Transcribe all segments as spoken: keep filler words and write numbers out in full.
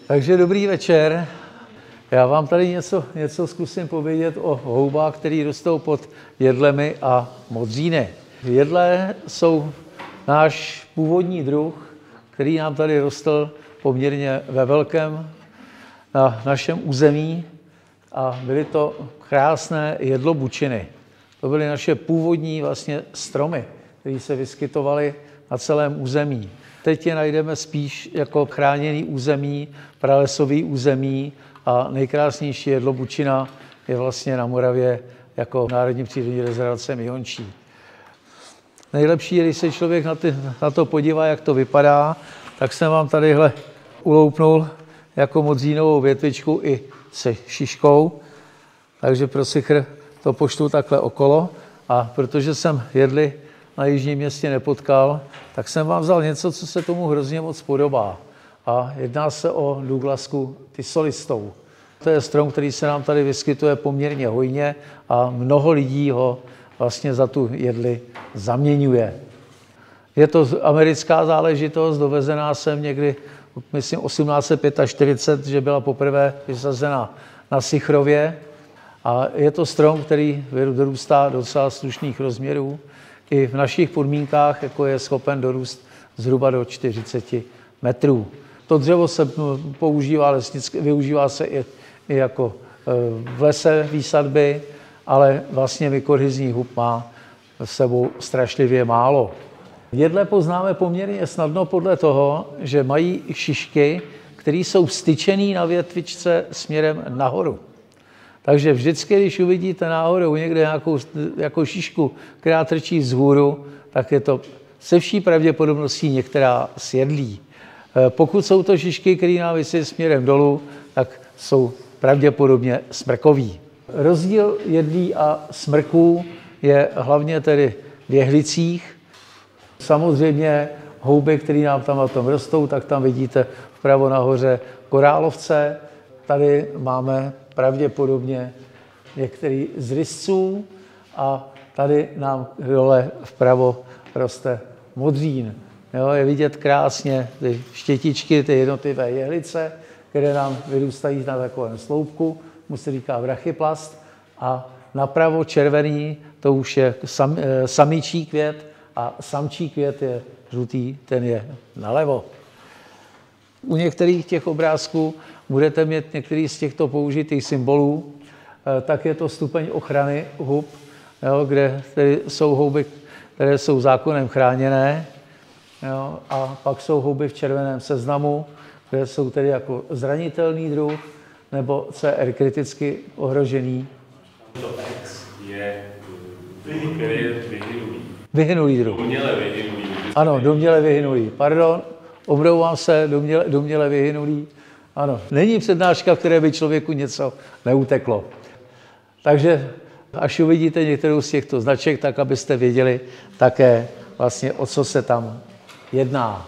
Takže dobrý večer. Já vám tady něco, něco zkusím povědět o houbách, které rostou pod jedlemi a modříny. Jedle jsou náš původní druh, který nám tady rostl poměrně ve velkém na našem území a byly to krásné jedlobučiny. To byly naše původní vlastně stromy, které se vyskytovaly na celém území. Teď je najdeme spíš jako chráněný území, pralesový území a nejkrásnější jedlobučina je vlastně na Moravě jako Národní přírodní rezervace Mihončí. Nejlepší je, když se člověk na, ty, na to podívá, jak to vypadá, tak jsem vám tadyhle uloupnul jako modřínovou větvičku i se šiškou. Takže pro sichr to poštu takhle okolo. A protože jsem jedli na jižním městě nepotkal, tak jsem vám vzal něco, co se tomu hrozně moc podobá. A jedná se o Douglasku tysolistou. To je strom, který se nám tady vyskytuje poměrně hojně a mnoho lidí ho vlastně za tu jedli zaměňuje. Je to americká záležitost, dovezená jsem někdy, myslím, osmnáct set čtyřicet pět, že byla poprvé vysazena na Sichrově. A je to strom, který dorůstá docela slušných rozměrů. I v našich podmínkách jako je schopen dorůst zhruba do čtyřicet metrů. To dřevo se používá lesnicky, využívá se i, i jako v lese výsadby, ale vlastně mykorhizní hub má v sebou strašlivě málo. Jedle poznáme poměrně snadno podle toho, že mají šišky, které jsou vstyčené na větvičce směrem nahoru. Takže vždycky, když uvidíte náhodou někde nějakou jako šišku, která trčí vzhůru, tak je to se vší pravděpodobností některá z jedlí. Pokud jsou to šišky, které nám visí směrem dolů, tak jsou pravděpodobně smrkový. Rozdíl jedlí a smrků je hlavně tedy v jehlicích. Samozřejmě houby, které nám tam na tom rostou, tak tam vidíte vpravo nahoře korálovce. Tady máme pravděpodobně některý z rysců a tady nám dole vpravo roste modřín. Jo, je vidět krásně ty štětičky, ty jednotlivé jehlice, které nám vyrůstají na takovém sloupku, mu se říká brachyplast, a napravo červený, to už je sam, samičí květ a samčí květ je žlutý, ten je nalevo. U některých těch obrázků budete mít některý z těchto použitých symbolů, tak je to stupeň ochrany hub, jo, kde tedy jsou houby, které jsou zákonem chráněné, jo, a pak jsou houby v červeném seznamu, které jsou tedy jako zranitelný druh nebo C R kriticky ohrožený. To X je, který je vyhynulý. Vyhynulý druh. Doměle vyhynulý. Ano, doměle vyhynulý. Pardon, omlouvám se, doměle, doměle vyhynulý. Ano, není přednáška, v které by člověku něco neuteklo. Takže až uvidíte některou z těchto značek, tak abyste věděli také vlastně, o co se tam jedná.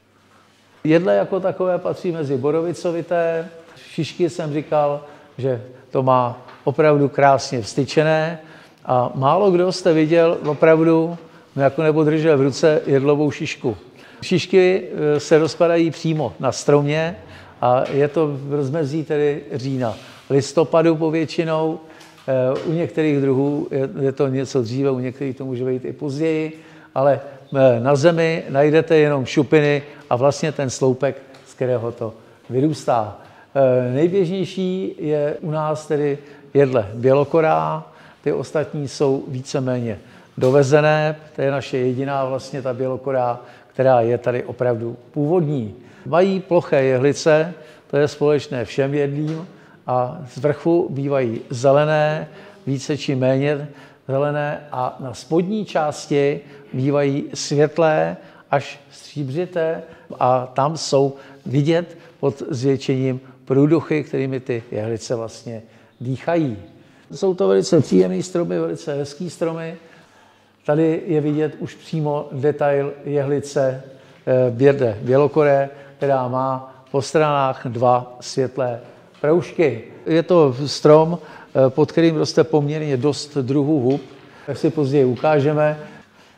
Jedle jako takové patří mezi borovicovité. Šišky jsem říkal, že to má opravdu krásně vstyčené a málo kdo jste viděl opravdu, jako nebo držel v ruce jedlovou šišku. Šišky se rozpadají přímo na stromě a je to v rozmezí tedy října, listopadu povětšinou. U některých druhů je to něco dříve, u některých to může být i později, ale na zemi najdete jenom šupiny a vlastně ten sloupek, z kterého to vyrůstá. Nejběžnější je u nás tedy jedle bělokorá, ty ostatní jsou víceméně dovezené, to je naše jediná vlastně ta bělokorá, která je tady opravdu původní. Mají ploché jehlice, to je společné všem jedlím, a z vrchu bývají zelené, více či méně zelené, a na spodní části bývají světlé až stříbřité a tam jsou vidět pod zvětšením průduchy, kterými ty jehlice vlastně dýchají. Jsou to velice příjemné stromy, velice hezký stromy. Tady je vidět už přímo detail jehlice běrde bělokoré, která má po stranách dva světlé proužky. Je to strom, pod kterým roste poměrně dost druhů hub, jak si později ukážeme.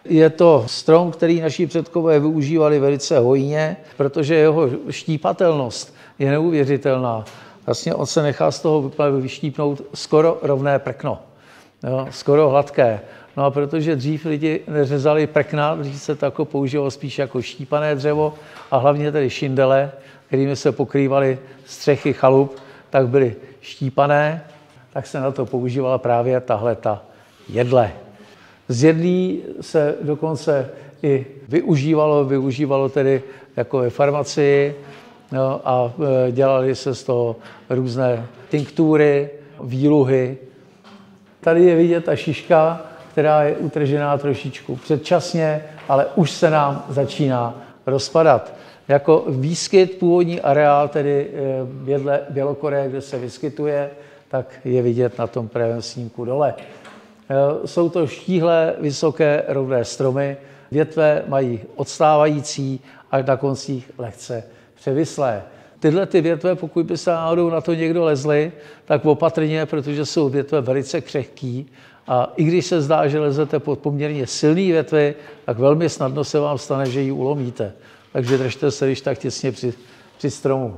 Je to strom, který naši předkové využívali velice hojně, protože jeho štípatelnost je neuvěřitelná. Vlastně on se nechá z toho vyštípnout skoro rovné prkno, jo, skoro hladké. No a protože dřív lidi neřezali prkna, dřív se to jako používalo spíš jako štípané dřevo a hlavně tedy šindele, kterými se pokrývaly střechy chalup, tak byly štípané, tak se na to používala právě tahle ta jedle. Z jedlí se dokonce i využívalo, využívalo tedy jako ve farmacii, no, a dělali se z toho různé tinktury, výluhy. Tady je vidět ta šiška, která je utržená trošičku předčasně, ale už se nám začíná rozpadat. Jako výskyt, původní areál, tedy vedle Bělokoreje, kde se vyskytuje, tak je vidět na tom pravém snímku dole. Jsou to štíhlé, vysoké, rovné stromy. Větve mají odstávající a na koncích lehce převislé. Tyhle ty větve, pokud by se náhodou na to někdo lezli, tak opatrně, protože jsou větve velice křehký. A i když se zdá, že lezete pod poměrně silný větvy, tak velmi snadno se vám stane, že ji ulomíte. Takže držte se když tak těsně při, při stromu.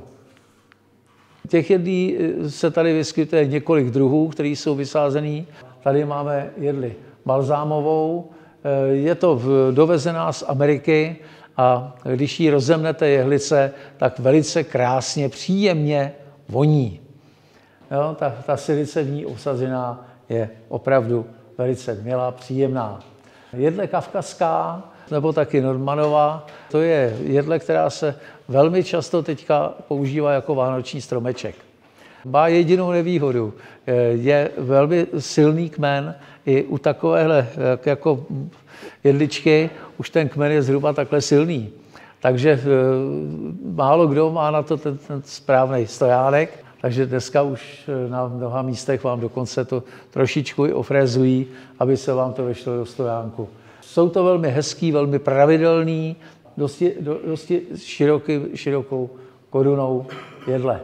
Těch jedlí se tady vyskytuje několik druhů, které jsou vysázený. Tady máme jedli balzámovou. Je to dovezená z Ameriky a když ji rozemnete jehlice, tak velice krásně, příjemně voní. Jo, ta, ta silice v ní obsazená je opravdu velice milá, příjemná. Jedle kavkazská, nebo taky Nordmanova, to je jedle, která se velmi často teďka používá jako vánoční stromeček. Má jedinou nevýhodu, je velmi silný kmen, i u takovéhle jako jedličky už ten kmen je zhruba takhle silný. Takže málo kdo má na to ten, ten správný stojánek, takže dneska už na mnoha místech vám dokonce to trošičku i ofrézují, aby se vám to vešlo do stojánku. Jsou to velmi hezký, velmi pravidelný, dosti, do, dosti široký, širokou korunou jedle.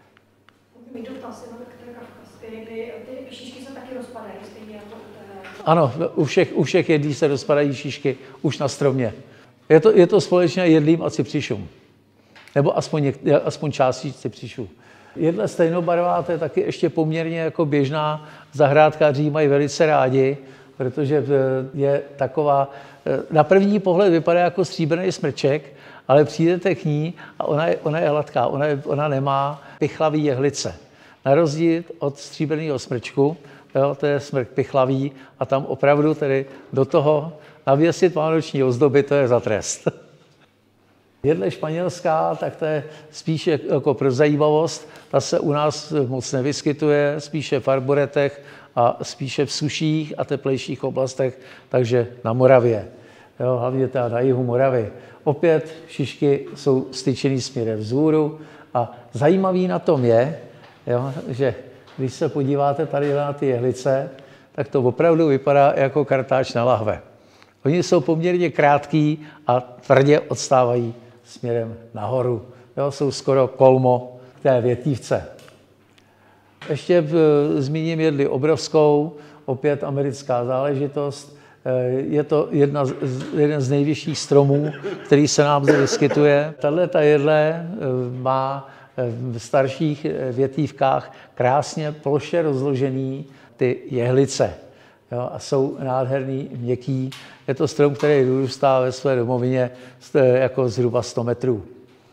Ty šíšky se taky rozpadají, stejně jako Ano, u všech, u všech jedlí se rozpadají šíšky už na stromě. Je to, je to společně jedlím a cipřišům. Nebo aspoň, něk, aspoň částí cipřišů. Jedle stejnobarvá, to je taky ještě poměrně jako běžná. Zahrádkáři mají velice rádi, protože je taková, na první pohled vypadá jako stříbrný smrček, ale přijdete k ní a ona je, ona je hladká, ona, je, ona nemá pichlavý jehlice. Na rozdíl od stříbrného smrčku, jo, to je smrk pichlavý a tam opravdu tedy do toho navěsit vánoční ozdoby, to je za trest. Jedle španělská, tak to je spíše jako pro zajímavost, ta se u nás moc nevyskytuje, spíše v arboretech a spíše v suších a teplejších oblastech, takže na Moravě, jo, hlavně teda na jihu Moravy. Opět šišky jsou styčený směrem vzhůru a zajímavý na tom je, jo, že když se podíváte tady na ty jehlice, tak to opravdu vypadá jako kartáč na lahve. Oni jsou poměrně krátký a tvrdě odstávají směrem nahoru. Jo, jsou skoro kolmo té větívce. Ještě v, zmíním jedli obrovskou, opět americká záležitost. Je to jedna z, jeden z nejvyšších stromů, který se nám zde vyskytuje. Tato jedle má v starších větívkách krásně ploše rozložený ty jehlice. Jo, a jsou nádherný, měkký. Je to strom, který vyrůstá ve své domovině jako zhruba sto metrů.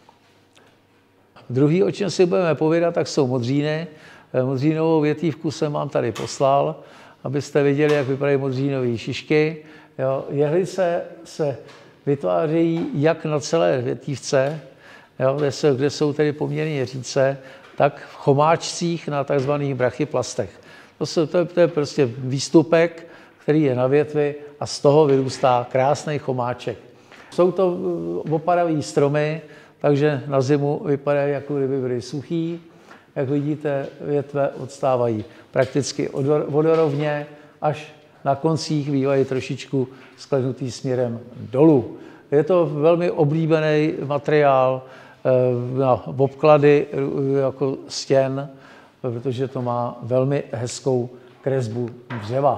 Druhý, o čem si budeme povědat, tak jsou modříny. Modřínovou větívku jsem vám tady poslal, abyste viděli, jak vypadají modřínové šišky. Jo, jehlice se vytvářejí jak na celé větívce, jo, kde, se, kde jsou tedy poměrně řídce, tak v chomáčcích na tzv. Brachyplastech. To, se, to, je, to je prostě výstupek, který je na větvi a z toho vyrůstá krásný chomáček. Jsou to oparavý stromy, takže na zimu vypadají, jako kdyby byly suchý. Jak vidíte, větve odstávají prakticky vodorovně, až na koncích bývají trošičku sklenutý směrem dolů. Je to velmi oblíbený materiál na obklady jako stěn, protože to má velmi hezkou kresbu dřeva.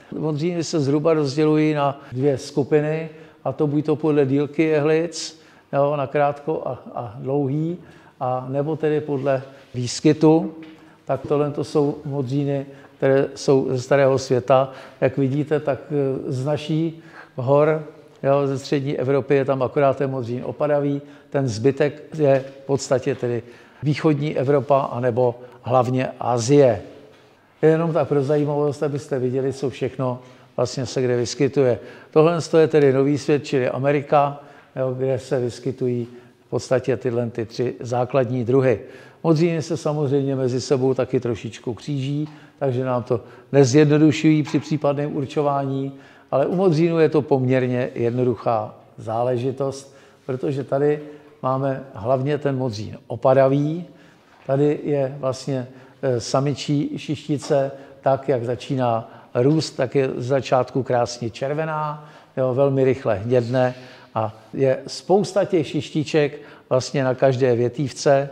Modříny se zhruba rozdělují na dvě skupiny, a to buď to podle dílky jehlic, jo, na krátko a, a dlouhý, a nebo tedy podle výskytu. Tak tohle to jsou modříny, které jsou ze starého světa. Jak vidíte, tak z naší hor, jo, ze střední Evropy je tam akorát ten modřín opadavý, ten zbytek je v podstatě tedy východní Evropa anebo hlavně Asie. Jenom tak pro zajímavost, abyste viděli, co všechno vlastně se kde vyskytuje. Tohle je tedy nový svět, čili Amerika, jo, kde se vyskytují v podstatě tyhle ty tři základní druhy. Modříny se samozřejmě mezi sebou taky trošičku kříží, takže nám to nezjednodušují při případném určování, ale u modřínů je to poměrně jednoduchá záležitost, protože tady máme hlavně ten modřín opadavý. Tady je vlastně samičí šištice, tak jak začíná růst, tak je z začátku krásně červená, jo, velmi rychle hnědne a je spousta těch šištiček vlastně na každé větívce.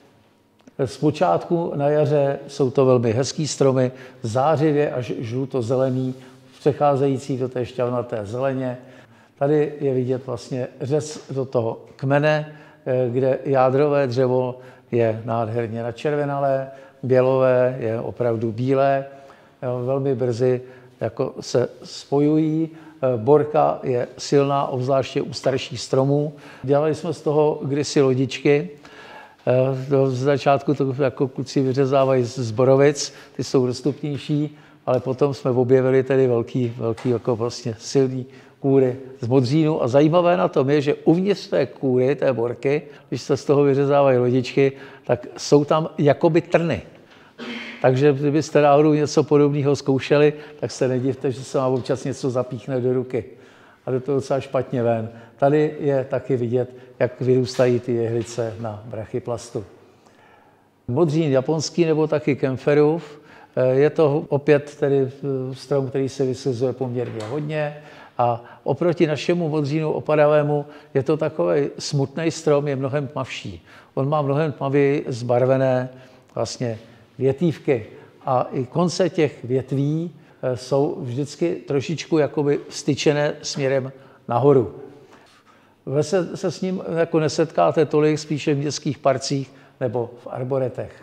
Zpočátku na jaře jsou to velmi hezký stromy, zářivě až žluto-zelený, přecházející do té šťavnaté zeleně. Tady je vidět vlastně řez do toho kmene, kde jádrové dřevo je nádherně načervenalé, bělové je opravdu bílé, velmi brzy jako se spojují. Borka je silná, obzvláště u starších stromů. Dělali jsme z toho kdysi lodičky. Do začátku to jako kluci vyřezávají z borovic, ty jsou dostupnější, ale potom jsme objevili tedy velký, velký jako vlastně silný kůry z modřínu. A zajímavé na tom je, že uvnitř té kůry, té borky, když se z toho vyřezávají lodičky, tak jsou tam jakoby trny. Takže kdybyste náhodou něco podobného zkoušeli, tak se nedivte, že se vám občas něco zapíchne do ruky. A do toho docela špatně ven. Tady je taky vidět, jak vyrůstají ty jehlice na brachyplastu. Modřín japonský nebo taky Kempferův, je to opět tedy strom, který se vysazuje poměrně hodně. A oproti našemu modřínu opadavému je to takový smutný strom, je mnohem tmavší. On má mnohem tmavě zbarvené vlastně větívky a i konce těch větví jsou vždycky trošičku jakoby styčené směrem nahoru. Vy se, se s ním jako nesetkáte tolik, spíše v městských parcích nebo v arboretech.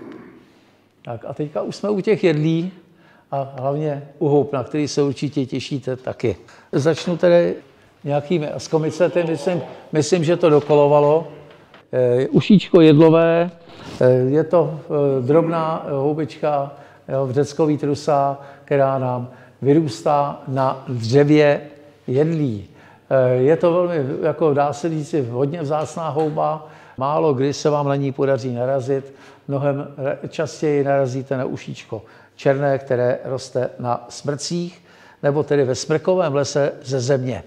Tak a teďka už jsme u těch jedlí a hlavně u houp, na který se určitě těšíte taky. Začnu tedy nějakými askomicety, myslím, myslím, že to dokolovalo. E, ušíčko jedlové, e, je to e, drobná houbička, jo, vřeckový trusa, která nám vyrůstá na dřevě jedlí. E, je to velmi, jako dá se říct, hodně vzácná houba, málo kdy se vám na ní podaří narazit, mnohem častěji narazíte na ušíčko černé, které roste na smrcích, nebo tedy ve smrkovém lese ze země.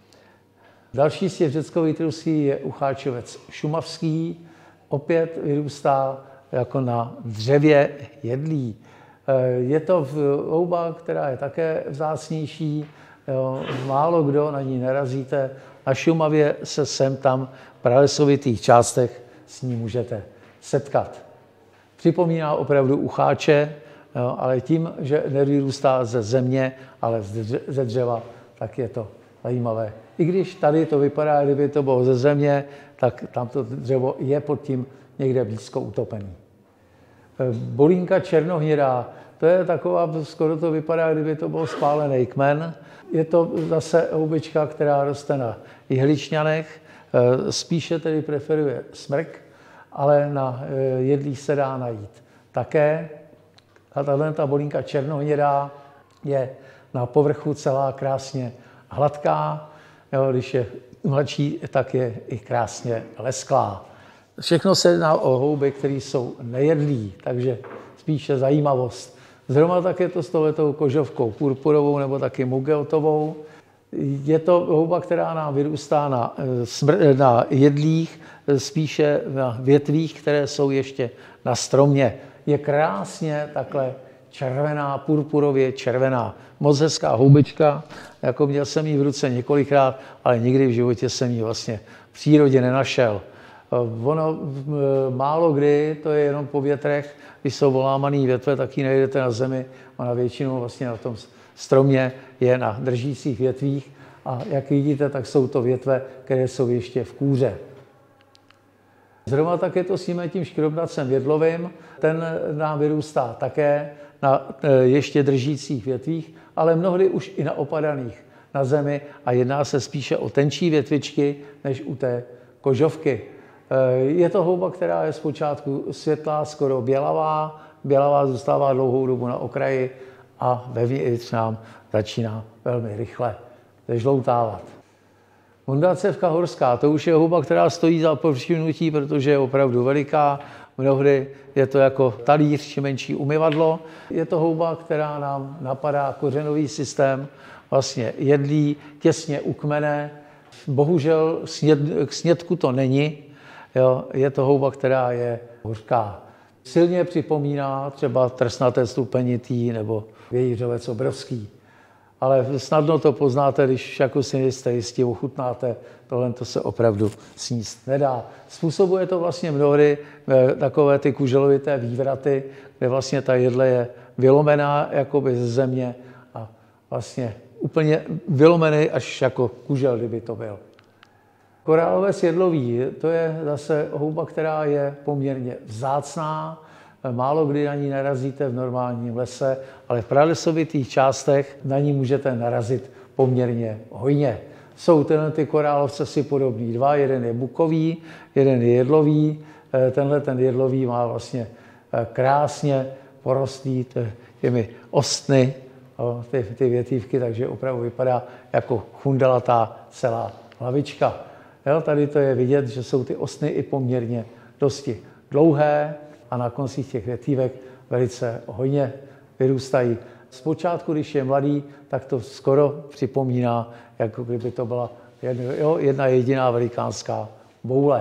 Další z těch vřeckových trusí je ucháčovec šumavský, opět vyrůstá jako na dřevě jedlí. Je to houba, která je také vzácnější, jo, málo kdo na ní narazíte. Na Šumavě se sem tam v pralesovitých částech s ní můžete setkat. Připomíná opravdu ucháče, jo, ale tím, že nevyrůstá ze země, ale ze dřeva, tak je to zajímavé. I když tady to vypadá, kdyby to bylo ze země, tak tam to dřevo je pod tím někde blízko utopený. Bolínka černohnědá, to je taková, skoro to vypadá, kdyby to byl spálený kmen. Je to zase houbička, která roste na jehličňanech, spíše tedy preferuje smrk, ale na jedlích se dá najít také. A tahle ta bolínka černohnědá je na povrchu celá krásně hladká, jo, když je mladší, tak je i krásně lesklá. Všechno se jedná o houby, které jsou nejedlí, takže spíše zajímavost. Zrovna tak je to s touhletou kožovkou purpurovou nebo taky mugeotovou. Je to houba, která nám vyrůstá na, smr- na jedlích, spíše na větvích, které jsou ještě na stromě. Je krásně takhle červená, purpurově červená. Moc hezká houbička, jako měl jsem ji v ruce několikrát, ale nikdy v životě jsem ji vlastně v přírodě nenašel. Ono málo kdy, to je jenom po větrech, když jsou volámaný větve, tak ji najdete na zemi, ona většinou vlastně na tom stromě je na držících větvích a jak vidíte, tak jsou to větve, které jsou ještě v kůře. Zrovna tak je to s tím škrobnacem jedlovým, ten nám vyrůstá také na ještě držících větvích, ale mnohdy už i na opadaných na zemi a jedná se spíše o tenčí větvičky, než u té kožovky. Je to houba, která je zpočátku světlá, skoro bělavá, bělavá zůstává dlouhou dobu na okraji a vevnitř nám začíná velmi rychle zežloutávat. Mundacevka horská, to už je houba, která stojí za povšimnutí, protože je opravdu veliká. Mnohdy je to jako talíř či menší umyvadlo. Je to houba, která nám napadá kořenový systém, vlastně jedlí těsně u kmene. Bohužel sněd, k snědku to není. Jo, je to houba, která je hořká. Silně připomíná třeba trsnaté stupenitý nebo vějířovec obrovský. Ale snadno to poznáte, když jako si nejste jistí, ochutnáte, tohle to se opravdu sníst nedá. Způsobuje to vlastně mnohdy takové ty kuželovité vývraty, kde vlastně ta jedle je vylomená jakoby ze země a vlastně úplně vylomený až jako kužel, kdyby to byl. Korálovec jedlový, to je zase houba, která je poměrně vzácná. Málo kdy na ní narazíte v normálním lese, ale v pralesovitých částech na ní můžete narazit poměrně hojně. Jsou tyhle ty korálovce si podobný dva, jeden je bukový, jeden je jedlový. Tenhle ten jedlový má vlastně krásně porostlý těmi ostny, ty, ty větívky, takže opravdu vypadá jako chundelatá celá hlavička. Jo, tady to je vidět, že jsou ty ostny i poměrně dosti dlouhé a na koncích těch větívek velice hojně vyrůstají. Zpočátku, když je mladý, tak to skoro připomíná, jako kdyby to byla jedna, jo, jedna jediná velikánská boule.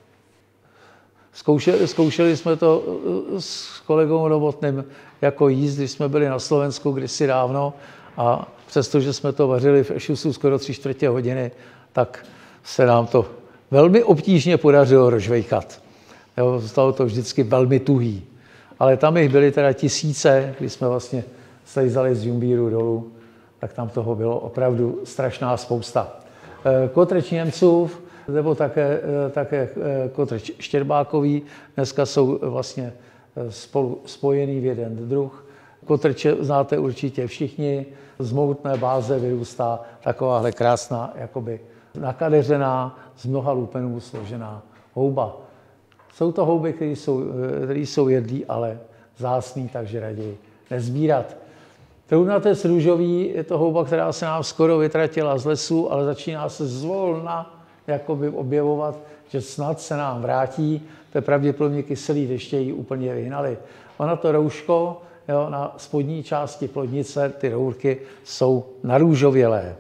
Zkoušeli, zkoušeli jsme to s kolegou Novotným jako jíst, když jsme byli na Slovensku kdysi dávno a přestože jsme to vařili v ešusu skoro tři čtvrtě hodiny, tak se nám to velmi obtížně podařilo rozžvejkat. Jo, stalo to vždycky velmi tuhý. Ale tam jich byly teda tisíce, když jsme vlastně slejzali z Jumbíru dolů, tak tam toho bylo opravdu strašná spousta. Kotreč Němců, nebo také, také kotreč štěrbákový, dneska jsou vlastně spolu spojený v jeden druh. Kotreče znáte určitě všichni, z mohutné báze vyrůstá takováhle krásná, jakoby nakadeřená, z mnoha lupenů složená houba. Jsou to houby, které jsou, které jsou jedlí, ale vzácný, takže raději nezbírat. Trounatec růžový je to houba, která se nám skoro vytratila z lesu, ale začíná se zvolna jakoby objevovat, že snad se nám vrátí. To je pravděpodobně kyselý deště ji úplně vyhnali. Ona to rouško, jo, na spodní části plodnice, ty rourky jsou narůžovělé.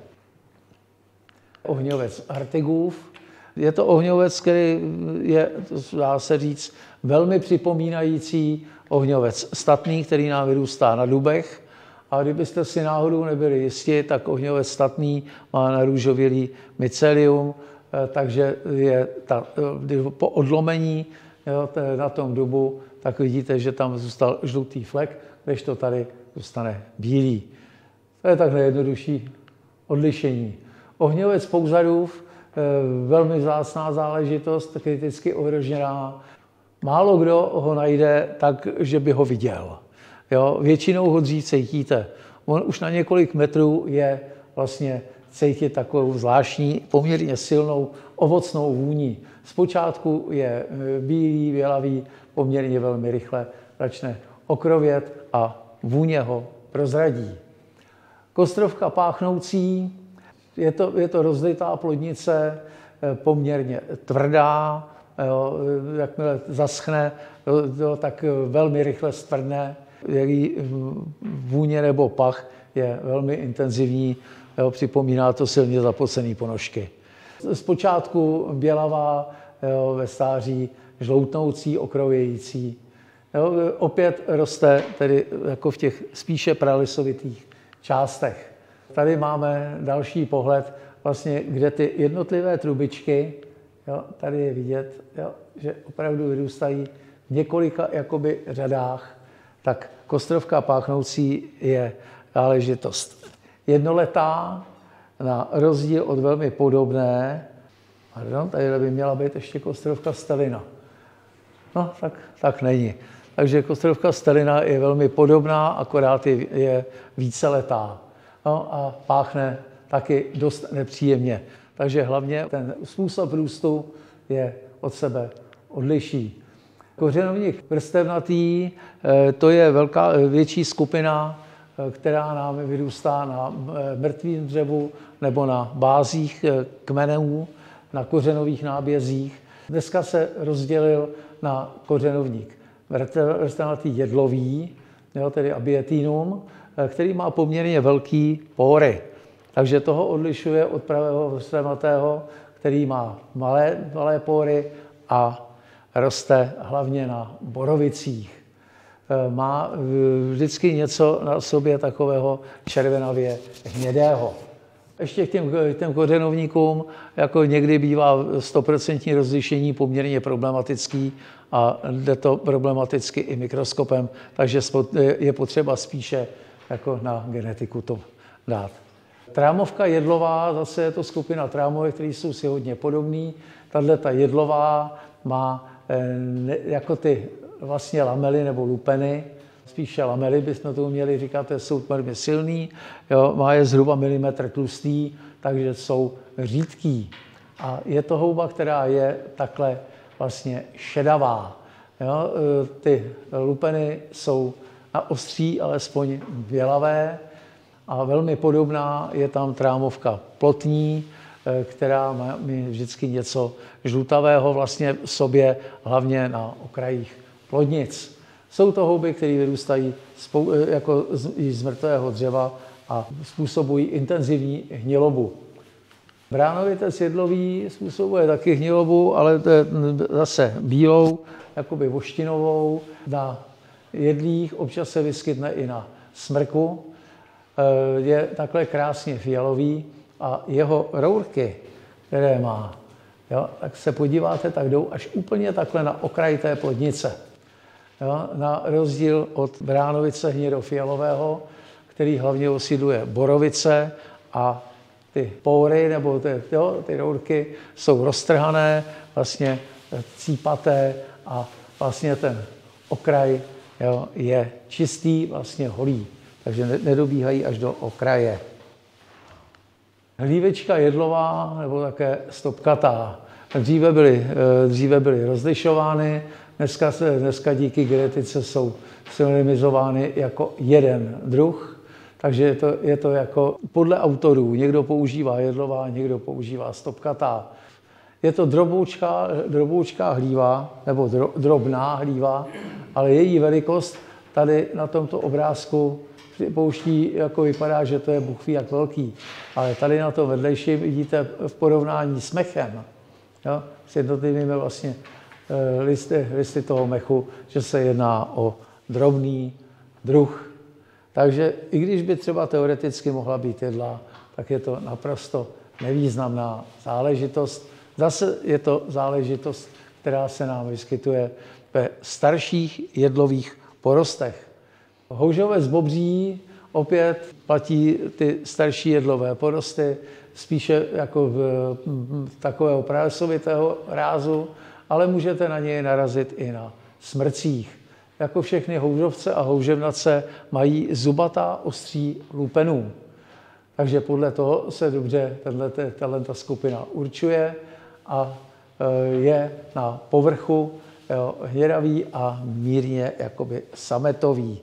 Ohňovec artigův. Je to ohňovec, který je, dá se říct, velmi připomínající ohňovec statný, který nám vyrůstá na dubech. A kdybyste si náhodou nebyli jistí, tak ohňovec statný má narůžovělý mycelium, takže je ta, po odlomení, jo, na tom dubu, tak vidíte, že tam zůstal žlutý flek, když to tady zůstane bílý. To je tak nejjednodušší odlišení. Ohňovec pouzadův, velmi vzácná záležitost, kriticky ohrožená. Málo kdo ho najde tak, že by ho viděl. Jo, většinou ho dřív cítíte. On už na několik metrů je vlastně cítit takovou zvláštní, poměrně silnou ovocnou vůni. Zpočátku je bílý, bělavý, poměrně velmi rychle začne okrovět a vůně ho prozradí. Kostrovka páchnoucí, je to, je to rozlitá plodnice, poměrně tvrdá, jo, jakmile zaschne, jo, tak velmi rychle stvrdne. Její vůně nebo pach je velmi intenzivní, jo, připomíná to silně zapocený ponožky. Zpočátku bělavá, jo, ve stáří žloutnoucí, okrovějící. Jo, opět roste tedy jako v těch spíše pralesovitých částech. Tady máme další pohled, vlastně, kde ty jednotlivé trubičky, jo, tady je vidět, jo, že opravdu vyrůstají v několika jakoby řadách. Tak kostrovka páchnoucí je záležitost. Jednoletá, na rozdíl od velmi podobné, pardon, tady by měla být ještě kostrovka Stalina. No, tak, tak není. Takže kostrovka Stalina je velmi podobná, akorát je, je víceletá. No, a páchne taky dost nepříjemně. Takže hlavně ten způsob růstu je od sebe odliší. Kořenovník vrstevnatý, to je velká, větší skupina, která nám vyrůstá na mrtvém dřevu nebo na bázích kmenů, na kořenových nábězích. Dneska se rozdělil na kořenovník vrstevnatý jedlový, jo, tedy abietinum, který má poměrně velký pory. Takže toho odlišuje od pravého vrstevnatého, který má malé, malé pory a roste hlavně na borovicích. Má vždycky něco na sobě takového červenavě hnědého. Ještě k těm, k těm kořenovníkům, jako někdy bývá stoprocentní rozlišení poměrně problematický a jde to problematicky i mikroskopem, takže je potřeba spíše jako na genetiku to dát. Trámovka jedlová, zase je to skupina trámovek, které jsou si hodně podobné. Tato jedlová má jako ty vlastně lamely nebo lupeny, spíše lamely bychom to měli říkat, jsou velmi silný, jo, má je zhruba milimetr tlustý, takže jsou řídký. A je to houba, která je takhle vlastně šedavá. Jo, ty lupeny jsou na ostří, alespoň bělavé a velmi podobná je tam trámovka plotní, která má vždycky něco žlutavého vlastně v sobě, hlavně na okrajích plodnic. Jsou to houby, které vyrůstají jako z mrtvého dřeva a způsobují intenzivní hnilobu. Bránovitec jedlový způsobuje taky hnilobu, ale to je zase bílou, jakoby voštinovou. Na jedlích občas se vyskytne i na smrku. Je takhle krásně fialový a jeho rourky, které má, jo, tak se podíváte, tak jdou až úplně takhle na okraj té plodnice. Jo, na rozdíl od bránovice hnědofialového, který hlavně osídluje borovice a ty pory nebo ty, jo, ty rourky jsou roztrhané, vlastně cípaté a vlastně ten okraj, jo, je čistý, vlastně holý, takže nedobíhají až do okraje. Hlívečka jedlová nebo také stopkatá. Dříve byly, dříve byly rozlišovány, dneska, se, dneska díky genetice jsou synonymizovány jako jeden druh, takže je to, je to jako podle autorů. Někdo používá jedlová, někdo používá stopkatá. Je to droboučká, droboučká hlíva, nebo dro, drobná hlíva, ale její velikost tady na tomto obrázku pouští, jako vypadá, že to je Bůh ví jak velký. Ale tady na to vedlejší vidíte v porovnání s mechem, jo, s jednotlivými vlastně listy, listy toho mechu, že se jedná o drobný druh. Takže i když by třeba teoreticky mohla být jedlá, tak je to naprosto nevýznamná záležitost. Zase je to záležitost, která se nám vyskytuje ve starších jedlových porostech. Houžové zbobří opět platí ty starší jedlové porosty, spíše jako v, v takového prasovitého rázu, ale můžete na něj narazit i na smrcích. Jako všechny houžovce a houževnace mají zubatá ostří lupenů. Takže podle toho se dobře tato skupina určuje a je na povrchu jo, hnědavý a mírně jakoby sametový.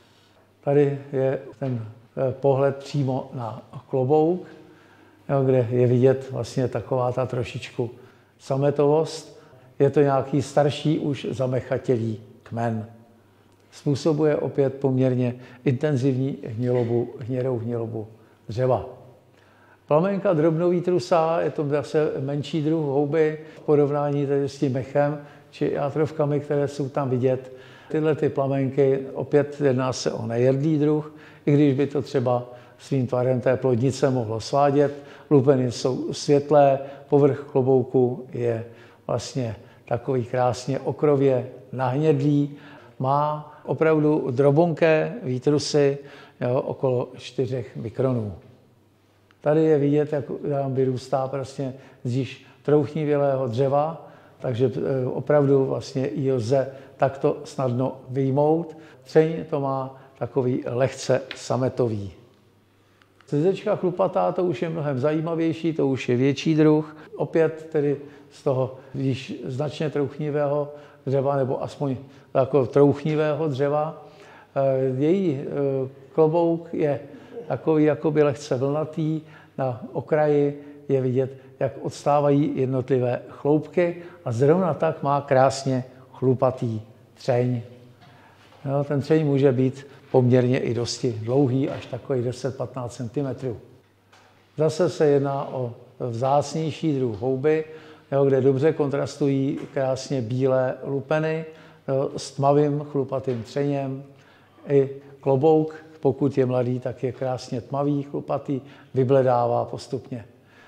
Tady je ten pohled přímo na klobouk, jo, kde je vidět vlastně taková ta trošičku sametovost. Je to nějaký starší už zamechatělý kmen. Způsobuje opět poměrně intenzivní hnilobu, hnědou hnilobu dřeva. Plamenka drobnovýtrusá je to zase menší druh houby v porovnání tedy s tím mechem či játrovkami, které jsou tam vidět. Tyhle ty plamenky, opět jedná se o nejedlý druh, i když by to třeba svým tvarem té plodnice mohlo svádět. Lupeny jsou světlé, povrch klobouku je vlastně takový krásně okrově nahnědlý. Má opravdu drobonké výtrusy, jo, okolo čtyřech mikronů. Tady je vidět, jak tam vyrůstá prostě zdiž trouchnivělého dřeva, takže opravdu vlastně ji lze takto snadno vyjmout. Třeň to má takový lehce sametový. Slizečka chlupatá, to už je mnohem zajímavější, to už je větší druh. Opět tedy z toho již značně trouchnivého dřeva, nebo aspoň jako trouchnivého dřeva. Její klobouk je takový jakoby lehce vlnatý, na okraji je vidět, jak odstávají jednotlivé chloupky a zrovna tak má krásně chlupatý třeň. No, ten třeň může být poměrně i dosti dlouhý, až takový deset až patnáct centimetrů. Zase se jedná o vzácnější druh houby, jo, kde dobře kontrastují krásně bílé lupeny jo, s tmavým chlupatým třeněm. I klobouk, pokud je mladý, tak je krásně tmavý, chlupatý, vybledává postupně.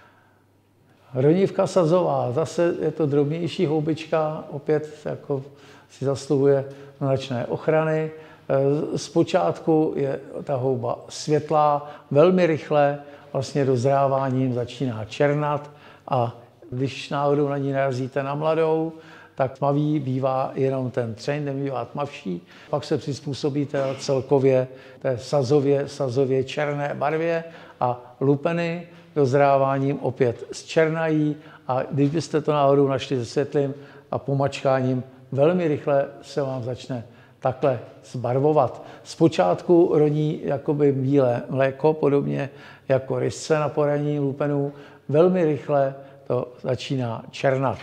Ronívka sazová, zase je to drobnější houbička, opět jako si zasluhuje značné ochrany. Zpočátku je ta houba světlá, velmi rychle, vlastně dozráváním začíná černat a když náhodou na ní narazíte na mladou, tak tmavý bývá jenom ten třeň, nebývá tmavší. Pak se přizpůsobíte celkově té sazově, sazově černé barvě a lupeny dozráváním opět zčernají a když byste to náhodou našli se světlým a pomačkáním, velmi rychle se vám začne takhle zbarvovat. Zpočátku roní jakoby bílé mléko, podobně jako rysce na poraní lupenů. Velmi rychle to začíná černat.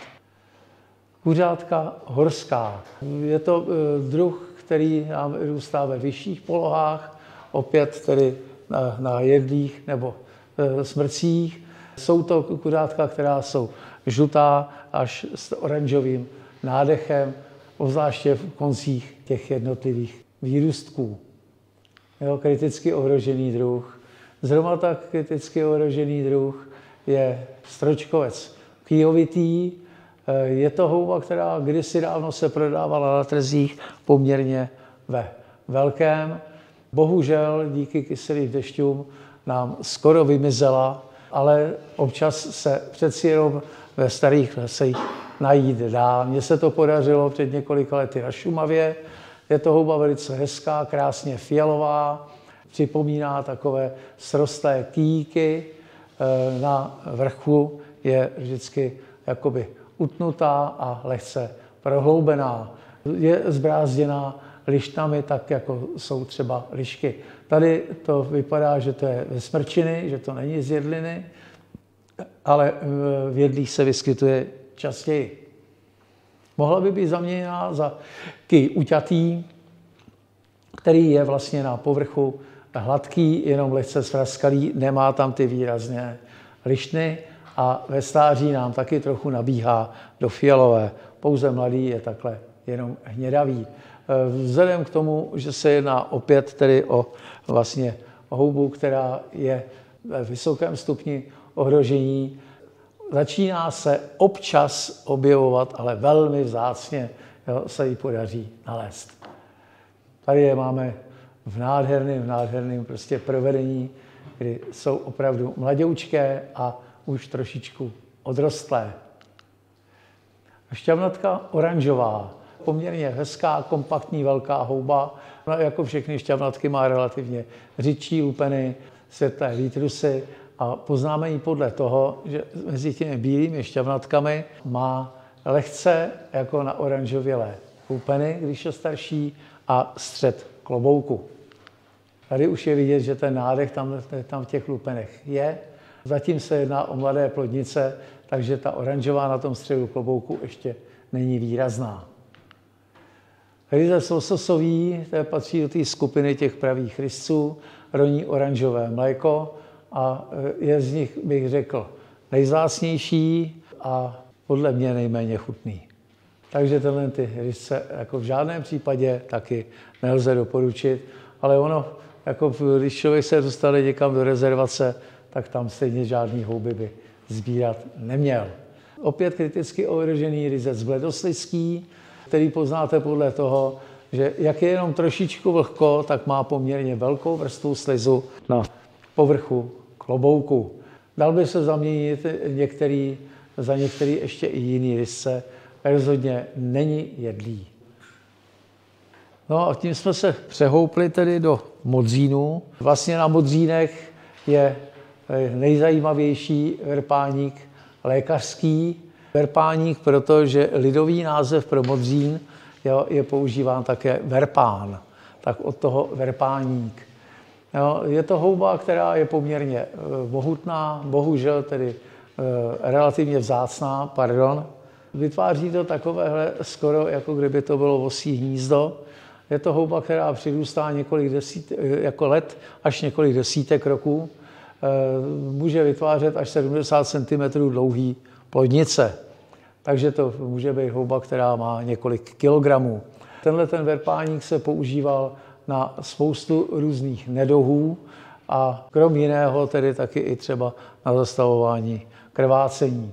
Kuřátka horská. Je to druh, který nám růstá ve vyšších polohách, opět tedy na, na jedlích nebo smrcích. Jsou to kuřátka, která jsou žlutá až s oranžovým nádechem, obzvláště v koncích těch jednotlivých výrůstků. Jo, kriticky ohrožený druh. Zrovna tak kriticky ohrožený druh je stročkovec kýjovitý. Je to houba, která kdysi dávno se prodávala na trzích poměrně ve velkém. Bohužel díky kyselým dešťům nám skoro vymizela, ale občas se přeci jenom ve starých lesích najít dá. Mně se to podařilo před několika lety na Šumavě. Je to houba velice hezká, krásně fialová, připomíná takové srostlé kýjky. Na vrchu je vždycky jakoby utnutá a lehce prohloubená. Je zbrázděná lištnami, tak jako jsou třeba lišky. Tady to vypadá, že to je ze smrčiny, že to není z jedliny, ale v jedlích se vyskytuje častěji. Mohla by být zaměněná za kýj uťatý, který je vlastně na povrchu hladký, jenom lehce zpraskalý, nemá tam ty výrazné lištny a ve stáří nám taky trochu nabíhá do fialové. Pouze mladý je takhle jenom hnědavý. Vzhledem k tomu, že se jedná opět tedy o vlastně houbu, která je ve vysokém stupni ohrožení, začíná se občas objevovat, ale velmi vzácně jo, se jí podaří nalézt. Tady je máme v nádherném, v nádherném prostě provedení, kdy jsou opravdu mladoučké a už trošičku odrostlé. Šťavnatka oranžová, poměrně hezká, kompaktní, velká houba. No, jako všechny šťavnatky má relativně řidčí lupeny, světlé výtrusy a poznáme ji podle toho, že mezi těmi bílými šťavnatkami má lehce jako na oranžovělé lupeny, když je starší, a střed klobouku. Tady už je vidět, že ten nádech tam, tam v těch lupenech je. Zatím se jedná o mladé plodnice, takže ta oranžová na tom středu klobouku ještě není výrazná. Rysec lososový, to patří do té skupiny těch pravých rysců, roní oranžové mléko a je z nich, bych řekl, nejvzácnější a podle mě nejméně chutný. Takže tenhle ty rysce jako v žádném případě taky nelze doporučit, ale ono, jako když člověk se dostane někam do rezervace, tak tam stejně žádný houby by sbírat neměl. Opět kriticky ohrožený rysec bledoslizský, který poznáte podle toho, že jak je jenom trošičku vlhko, tak má poměrně velkou vrstvu slizu na povrchu klobouku. Dal by se zaměnit některý, za některý ještě i jiný rysce, rozhodně není jedlý. No a tím jsme se přehoupli tedy do Modřínu. Vlastně na Modřínech je nejzajímavější verpáník lékařský verpáník, protože lidový název pro Modřín jo, je používán také verpán, tak od toho verpáník. Jo, je to houba, která je poměrně mohutná, bohužel tedy e, relativně vzácná, pardon. Vytváří to takovéhle skoro, jako kdyby to bylo vosí hnízdo. Je to houba, která přirůstá několik desít, jako let až několik desítek roků. E, může vytvářet až sedmdesát centimetrů dlouhý plodnice. Takže to může být houba, která má několik kilogramů. Tenhle ten verpáník se používal na spoustu různých neduhů a krom jiného tedy taky i třeba na zastavování krvácení.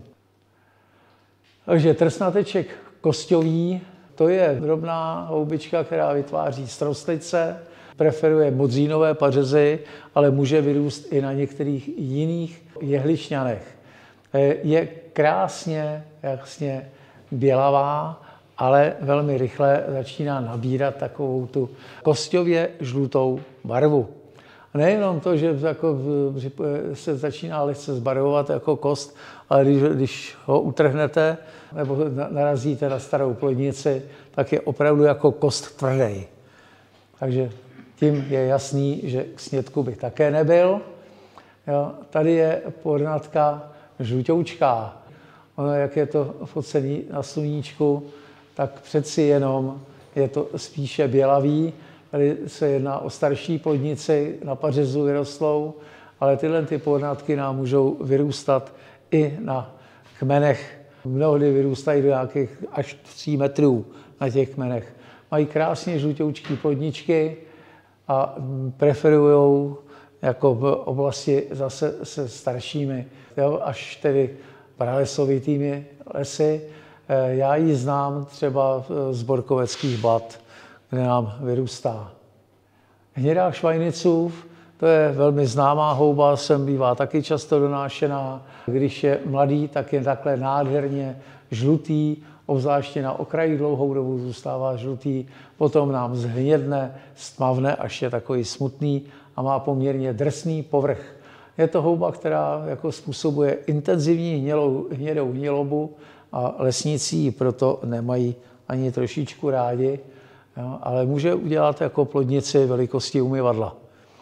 Takže trsnateček kosťový, to je drobná houbička, která vytváří strostlice, preferuje modřínové pařezy, ale může vyrůst i na některých jiných jehličňanech. Je krásně, jasně bělavá, ale velmi rychle začíná nabírat takovou tu kosťově žlutou barvu. Nejenom to, že jako se začíná lehce zbarvovat jako kost, ale když, když ho utrhnete nebo narazíte na starou plodnici, tak je opravdu jako kost tvrdý. Takže tím je jasný, že k snědku by také nebyl. Jo, tady je podnatka žlutoučká. Ono, jak je to focený na sluníčku, tak přeci jenom je to spíše bělavý. Tady se jedná o starší plodnici, na pařezu vyrostlou, ale tyhle ty podnatky nám můžou vyrůstat i na kmenech. Mnohdy vyrůstají do nějakých až tří metrů na těch kmenech. Mají krásně žlutoučké plodničky a preferují jako v oblasti zase se staršími, jo, až tedy pralesovitými lesy. Já ji znám třeba z Borkoveckých Blat, kde nám vyrůstá. Hnědá švajnicův, to je velmi známá houba, sem bývá taky často donášená. Když je mladý, tak je takhle nádherně žlutý, obzvláště na okraji dlouhou dobu zůstává žlutý, potom nám zhnědne, stmavne, až je takový smutný a má poměrně drsný povrch. Je to houba, která jako způsobuje intenzivní hnělou, hnědou hnilobu a lesníci ji proto nemají ani trošičku rádi, jo, ale může udělat jako plodnici velikosti umyvadla.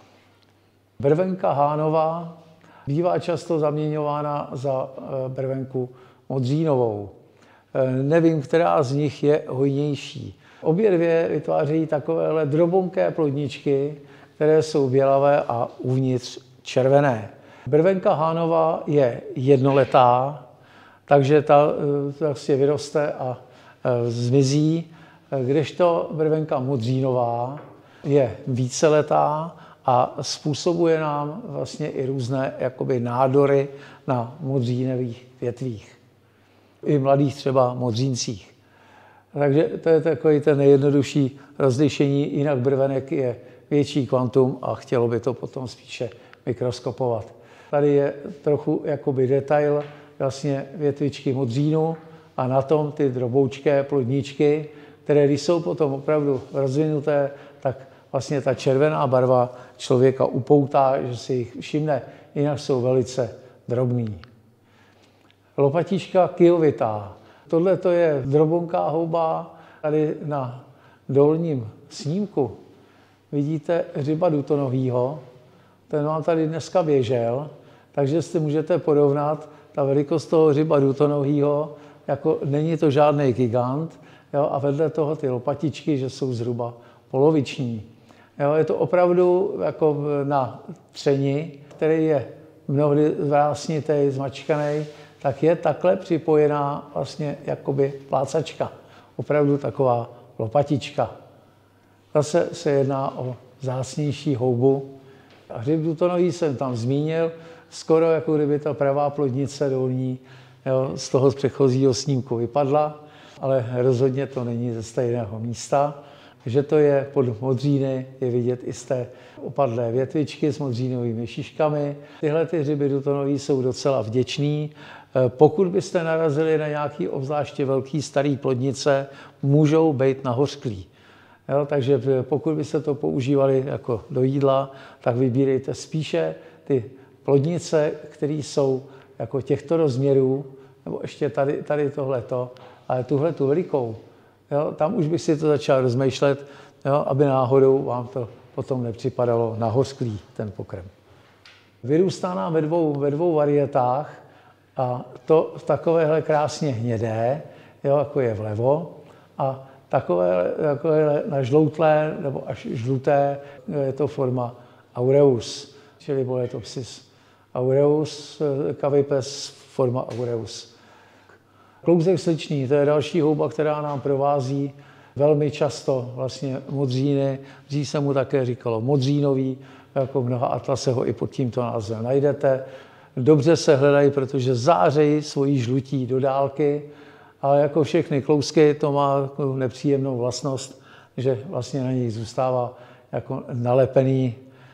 Brvenka hánová bývá často zaměňována za brvenku modřínovou. Nevím, která z nich je hojnější. Obě dvě vytvářejí takovéhle drobonké plodničky, které jsou bělavé a uvnitř červené. Brvenka hánová je jednoletá, takže ta vlastně vyroste a zmizí, kdežto brvenka modřínová je víceletá a způsobuje nám vlastně i různé jakoby nádory na modřínových větvích. I mladých třeba modříncích. Takže to je takový ten nejjednodušší rozlišení, jinak brvenek je větší kvantum a chtělo by to potom spíše mikroskopovat. Tady je trochu jakoby detail vlastně větvičky modřínu a na tom ty droboučké plodničky, které když jsou potom opravdu rozvinuté, tak vlastně ta červená barva člověka upoutá, že si jich všimne, jinak jsou velice drobný. Lopatička kyjovitá. Tohle to je drobonká houba. Tady na dolním snímku vidíte hřiba dutonohýho. Ten vám tady dneska běžel, takže si můžete porovnat ta velikost toho hřiba dutonohýho, jako není to žádný gigant, jo, a vedle toho ty lopatičky, že jsou zhruba poloviční. Jo, je to opravdu jako na třeni, který je mnohdy vrásnitý, zmačkaný, tak je takhle připojená vlastně jakoby plácačka. Opravdu taková lopatička. Zase se jedná o vzácnější houbu. A hřib dutonohý jsem tam zmínil, skoro jako kdyby ta pravá plodnice dolní, jo, z toho předchozího snímku vypadla, ale rozhodně to není ze stejného místa. že to je pod modříny, je vidět i z té opadlé větvičky s modřínovými šiškami. Tyhle ty hřiby dutonový jsou docela vděčný. Pokud byste narazili na nějaký obzvláště velký starý plodnice, můžou být nahořklý. Jo, takže pokud byste to používali jako do jídla, tak vybírejte spíše ty plodnice, které jsou jako těchto rozměrů, nebo ještě tady, tady tohleto, ale tuhle tu velikou. Jo, tam už bych si to začal rozmýšlet, jo, aby náhodou vám to potom nepřipadalo nahořklý, ten pokrm. Vyrůstá nám ve dvou, ve dvou varietách a to takovéhle krásně hnědé, jo, jako je vlevo, a takové, takové nažloutlé nebo až žluté, je to forma aureus, čili Boletopsis aureus, Cavipes forma aureus. Klouzek sličný, to je další houba, která nám provází velmi často vlastně modříny. Dřív se mu také říkalo modřínový, jako v mnoha atlasech ho i pod tímto názvem najdete. Dobře se hledají, protože zářejí svojí žlutí do dálky, ale jako všechny klouzky to má nepříjemnou vlastnost, že vlastně na něj zůstává jako nalepený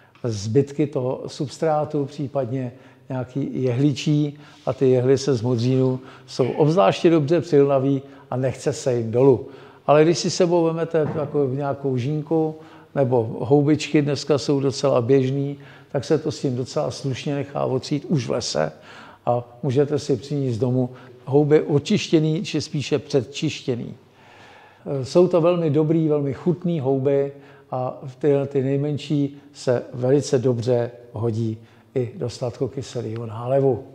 zbytky toho substrátu, případně nějaký jehličí, a ty jehly se z modřínu jsou obzvláště dobře přilnaví a nechce se jim dolů. Ale když si sebou vezmete jako nějakou žínku nebo houbičky, dneska jsou docela běžný, tak se to s tím docela slušně nechá otřít už v lese a můžete si přinést domů houby očištěný, či spíše předčištěný. Jsou to velmi dobrý, velmi chutný houby a tyhle ty nejmenší se velice dobře hodí i do sladkokyselého nálevu.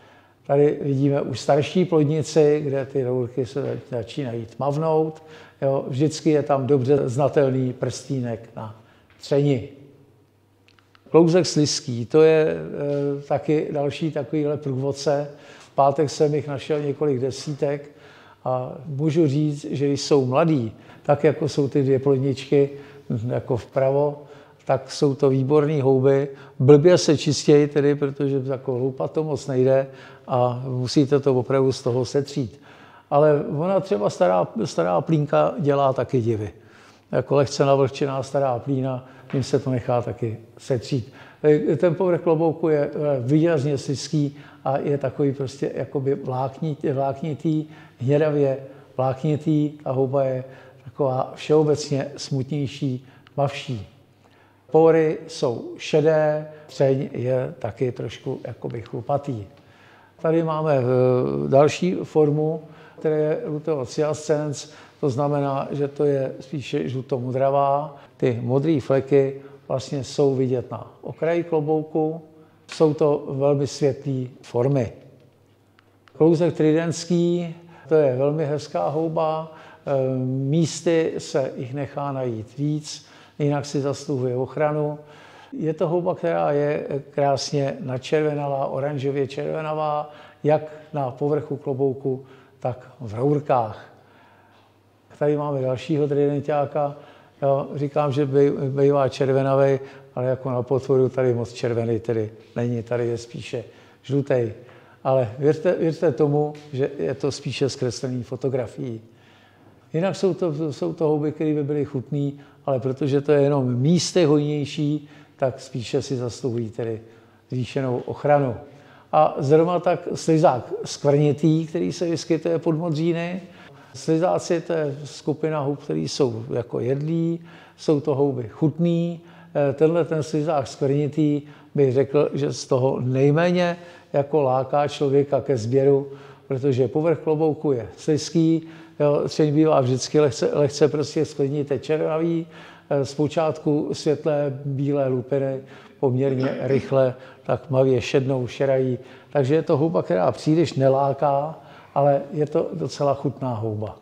Tady vidíme už starší plodnici, kde ty rourky se začínají tmavnout. Jo, vždycky je tam dobře znatelný prstínek na třeni. Klouzek slizký, to je e, taky další takovýhle průvodce. V pátek jsem jich našel několik desítek a můžu říct, že když jsou mladí, tak jako jsou ty dvě plodničky jako vpravo, tak jsou to výborné houby. Blbě se čistějí tedy, protože jako loupat to moc nejde a musíte to opravdu z toho setřít. Ale ona třeba stará, stará plínka dělá taky divy. Jako lehce navlhčená stará plína, tím se to nechá taky setřít. Ten povrch klobouku je výrazně slizký a je takový prostě jakoby vláknitý, vláknitý, hnědavě vláknitý. Ta houba je taková všeobecně smutnější, tmavší. Pory jsou šedé, třeň je taky trošku jakoby chlupatý. Tady máme další formu, která je luteocyascens, to znamená, že to je spíše žlutomodravá. Ty modré fleky vlastně jsou vidět na okraji klobouku. Jsou to velmi světlé formy. Klouzek tridentský, to je velmi hezká houba. Místy se jich nechá najít víc, jinak si zasluhuje ochranu. Je to houba, která je krásně načervenalá, oranžově červenavá, jak na povrchu klobouku, tak v rourkách. Tady máme dalšího tridenťáka. Jo, říkám, že bývá červenavý, ale jako na potvoru tady moc červený tedy není, tady je spíše žlutý. Ale věřte, věřte tomu, že je to spíše zkreslený fotografií. Jinak jsou to, jsou to houby, které by byly chutné, ale protože to je jenom místy hojnější, tak spíše si zasluhují tedy zvýšenou ochranu. A zrovna tak slizák skvrnitý, který se vyskytuje pod modříny. Slizáci, to je skupina houb, které jsou jako jedlí, jsou to houby chutný. Tenhle ten slizák skvrnitý bych řekl, že z toho nejméně jako láká člověka ke sběru, protože povrch klobouku je slizký, třeň bývá vždycky lehce, lehce prostě skvrnité červenavý, zpočátku světlé bílé lupiny, poměrně rychle, tak tmavě šednou, šerají. Takže je to houba, která příliš neláká, ale je to docela chutná houba.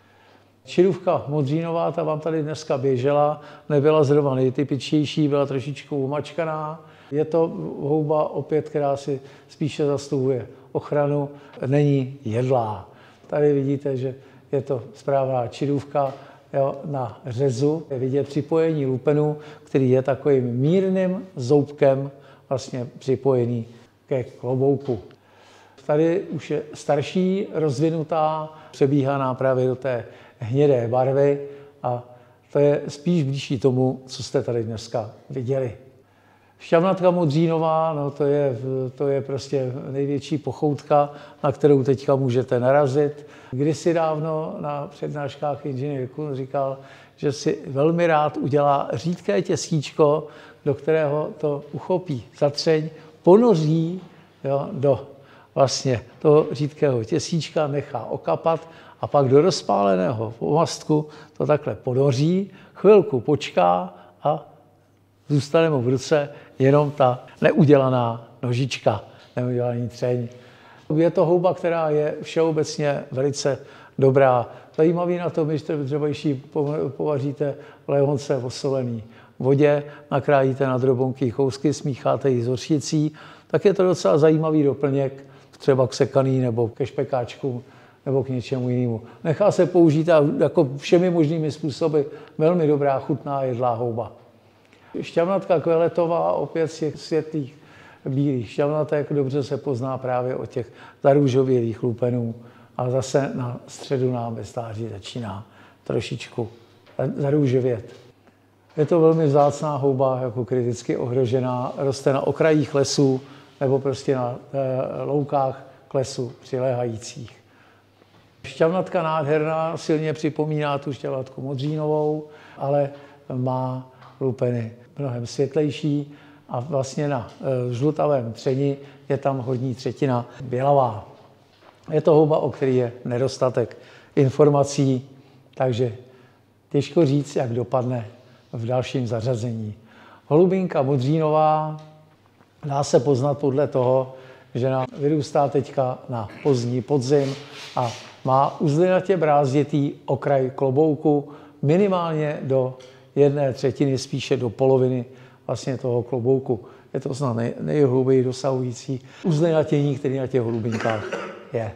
Čirůvka modřínová, ta vám tady dneska běžela, nebyla zrovna nejtypičtější, byla trošičku umačkaná. Je to houba opět, která si spíše zasluhuje ochranu, není jedlá. Tady vidíte, že je to správná čirůvka, jo, na řezu je vidět připojení lupenu, který je takovým mírným zoubkem vlastně připojený ke klobouku. Tady už je starší, rozvinutá, přebíhaná právě do té hnědé barvy a to je spíš blížší tomu, co jste tady dneska viděli. Šťavnatka modřínová, no to je, to je prostě největší pochoutka, na kterou teďka můžete narazit. Kdysi dávno na přednáškách inženýr Kuhn říkal, že si velmi rád udělá řídké těsíčko, do kterého to uchopí zatřeň, ponoří, jo, do vlastně toho řídkého těsíčka, nechá okapat a pak do rozpáleného pomastku to takhle ponoří, chvilku počká a zůstane mu v ruce jenom ta neudělaná nožička, neudělaný třeň. Je to houba, která je všeobecně velice dobrá. Zajímavý na tom, když třeba ji povaříte lehonce v osolené vodě, nakrájíte na drobonké kousky, smícháte ji s hořčicí, tak je to docela zajímavý doplněk třeba k sekaný nebo ke špekáčkům nebo k něčemu jinému. Nechá se použít a jako všemi možnými způsoby velmi dobrá chutná jedlá houba. Šťavnatka kveletová, opět z těch světlých bílých šťavnatek, dobře se pozná právě od těch zarůžovělých lupenů. A zase na středu nám ve stáří začíná trošičku zarůžovět. Je to velmi vzácná houba, jako kriticky ohrožená, roste na okrajích lesů nebo prostě na e, loukách k lesu přiléhajících. Šťavnatka nádherná, silně připomíná tu šťavnatku modřínovou, ale má lupeny mnohem světlejší a vlastně na e, žlutavém třeni je tam horní třetina bělavá. Je to houba, o který je nedostatek informací, takže těžko říct, jak dopadne v dalším zařazení. Holubinka modřínová dá se poznat podle toho, že nám vyrůstá teďka na pozdní podzim a má uzlinatě brázditý okraj klobouku minimálně do jedné třetiny, spíše do poloviny vlastně toho klobouku. Je to snad nej, nejhlouběji dosahující uzlinatění, který na těch holubinkách je.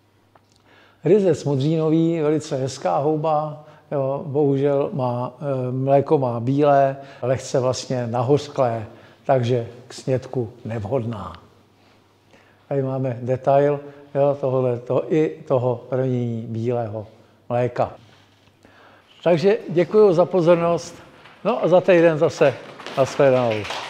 Ryzec modřínový, velice hezká houba, jo, bohužel má, mléko má bílé, lehce vlastně nahořklé, takže k snědku nevhodná. Tady máme detail jo, tohle, to, i toho ronění bílého mléka. Takže děkuji za pozornost, no a za týden zase nashledanou.